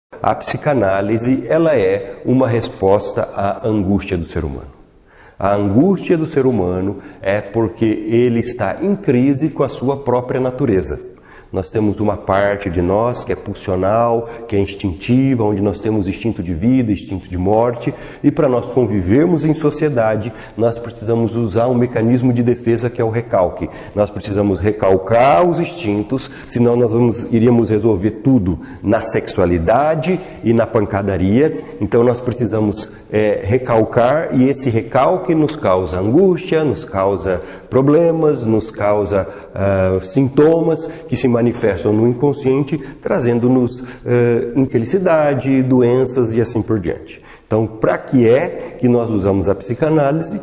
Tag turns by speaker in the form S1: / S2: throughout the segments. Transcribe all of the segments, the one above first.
S1: A psicanálise, ela é uma resposta à angústia do ser humano. A angústia do ser humano é porque ele está em crise com a sua própria natureza. Nós temos uma parte de nós que é pulsional, que é instintiva, onde nós temos instinto de vida, instinto de morte, e para nós convivermos em sociedade, nós precisamos usar um mecanismo de defesa que é o recalque. Nós precisamos recalcar os instintos, senão nós iríamos resolver tudo na sexualidade e na pancadaria. Então nós precisamos recalcar, e esse recalque nos causa angústia, nos causa problemas, nos causa sintomas que se manifestam no inconsciente, trazendo-nos infelicidade, doenças e assim por diante. Então, para que nós usamos a psicanálise?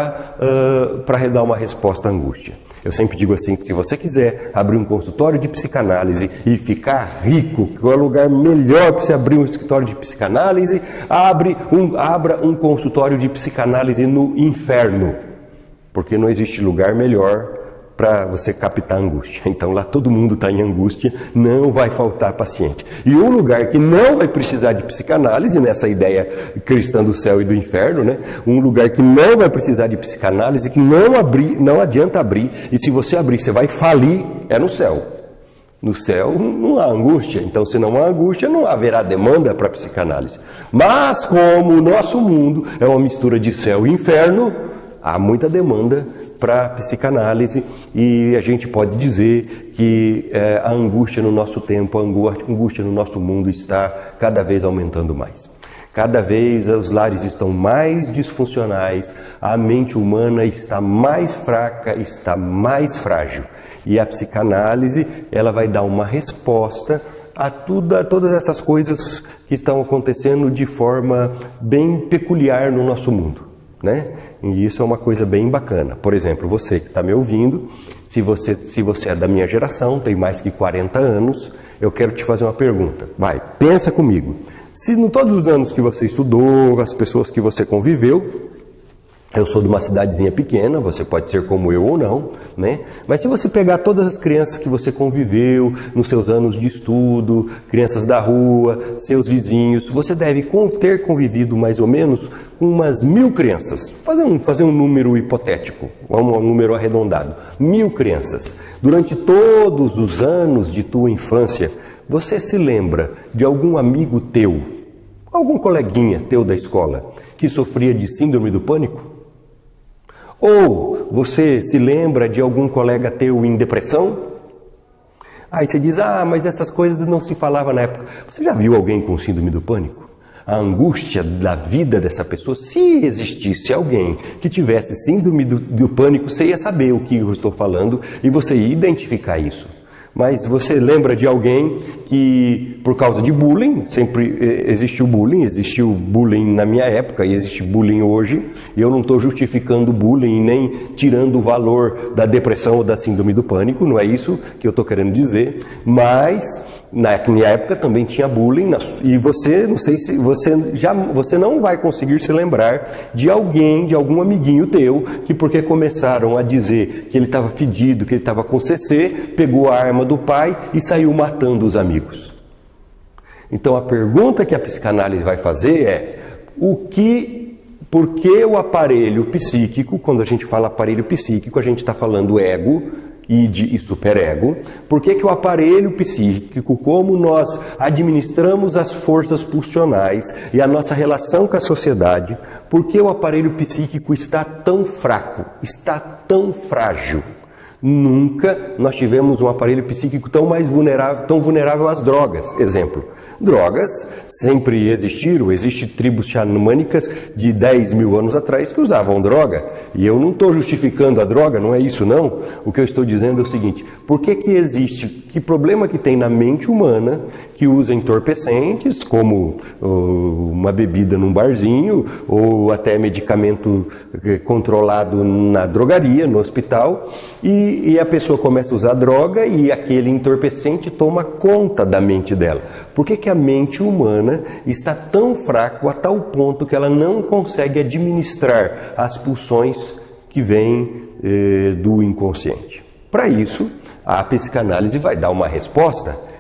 S1: Para dar uma resposta à angústia. Eu sempre digo assim, que se você quiser abrir um consultório de psicanálise e ficar rico, qual é o lugar melhor para você abrir um escritório de psicanálise? Abra um consultório de psicanálise no inferno, porque não existe lugar melhor para você captar a angústia. Então lá todo mundo está em angústia, não vai faltar paciente. E um lugar que não vai precisar de psicanálise, nessa ideia cristã do céu e do inferno, né? Um lugar que não vai precisar de psicanálise, que não adianta abrir, e se você abrir você vai falir, é no céu. No céu não há angústia, então se não há angústia não haverá demanda para psicanálise. Mas como o nosso mundo é uma mistura de céu e inferno, há muita demanda para psicanálise, e a gente pode dizer que a angústia no nosso tempo, a angústia no nosso mundo está cada vez aumentando mais. Cada vez os lares estão mais disfuncionais, a mente humana está mais fraca, está mais frágil. E a psicanálise, ela vai dar uma resposta a todas essas coisas que estão acontecendo de forma bem peculiar no nosso mundo, né? E isso é uma coisa bem bacana. Por exemplo, você que está me ouvindo, se você é da minha geração, tem mais que 40 anos, eu quero te fazer uma pergunta. Vai, pensa comigo. Se em todos os anos que você estudou, as pessoas que você conviveu, eu sou de uma cidadezinha pequena, você pode ser como eu ou não, né? Mas se você pegar todas as crianças que você conviveu nos seus anos de estudo, crianças da rua, seus vizinhos, você deve ter convivido mais ou menos com umas 1000 crianças. Fazer um número hipotético, um número arredondado. 1000 crianças. Durante todos os anos de tua infância, você se lembra de algum amigo teu, algum coleguinha teu da escola, que sofria de síndrome do pânico? Ou você se lembra de algum colega teu em depressão? Aí você diz, mas essas coisas não se falavam na época. Você já viu alguém com síndrome do pânico? A angústia da vida dessa pessoa, se existisse alguém que tivesse síndrome do pânico, você ia saber o que eu estou falando e você ia identificar isso. Mas você lembra de alguém que, por causa de bullying, sempre existiu bullying na minha época e existe bullying hoje, e eu não estou justificando bullying nem tirando o valor da depressão ou da síndrome do pânico, não é isso que eu estou querendo dizer, mas na minha época também tinha bullying, e você, não sei se você não vai conseguir se lembrar de alguém, de algum amiguinho teu, que porque começaram a dizer que ele estava fedido, que ele estava com CC, pegou a arma do pai e saiu matando os amigos. Então a pergunta que a psicanálise vai fazer é, por que o aparelho psíquico, quando a gente fala aparelho psíquico, a gente está falando ego, id e superego, por que o aparelho psíquico, como nós administramos as forças pulsionais e a nossa relação com a sociedade, por que o aparelho psíquico está tão fraco, está tão frágil? Nunca nós tivemos um aparelho psíquico tão vulnerável às drogas. Exemplo, drogas sempre existiram, existem tribos xamânicas de 10 mil anos atrás que usavam droga. E eu não estou justificando a droga, não é isso não. O que eu estou dizendo é o seguinte, por que existe, que problema que tem na mente humana que usa entorpecentes, como uma bebida num barzinho, ou até medicamento controlado na drogaria, no hospital, e a pessoa começa a usar droga e aquele entorpecente toma conta da mente dela. Por que a mente humana está tão fraca a tal ponto que ela não consegue administrar as pulsões que vêm do inconsciente? Para isso, a psicanálise vai dar uma resposta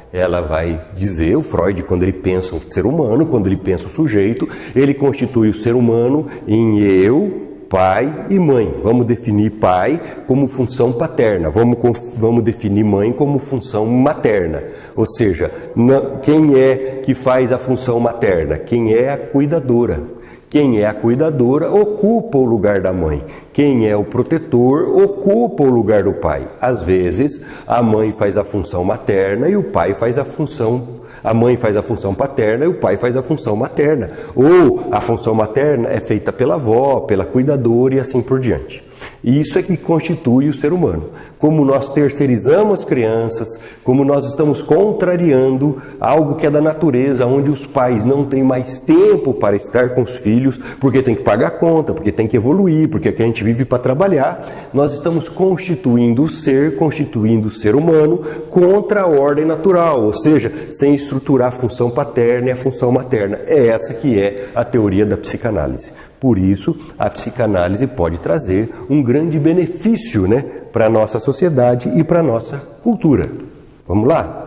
S1: Ela vai dizer, o Freud, quando ele pensa o ser humano, quando ele pensa o sujeito, ele constitui o ser humano em eu, pai e mãe. Vamos definir pai como função paterna, vamos definir mãe como função materna. Ou seja, quem é que faz a função materna? Quem é a cuidadora. Quem é a cuidadora ocupa o lugar da mãe. Quem é o protetor ocupa o lugar do pai. Às vezes, a mãe faz a função materna e o pai faz a função. A mãe faz a função paterna e o pai faz a função materna. Ou a função materna é feita pela avó, pela cuidadora e assim por diante. E isso é que constitui o ser humano. Como nós terceirizamos as crianças, como nós estamos contrariando algo que é da natureza, onde os pais não têm mais tempo para estar com os filhos, porque tem que pagar conta, porque tem que evoluir, porque aqui a gente vive para trabalhar, nós estamos constituindo o ser humano contra a ordem natural, ou seja, sem estruturar a função paterna e a função materna. É essa que é a teoria da psicanálise. Por isso, a psicanálise pode trazer um grande benefício, para a nossa sociedade e para a nossa cultura. Vamos lá?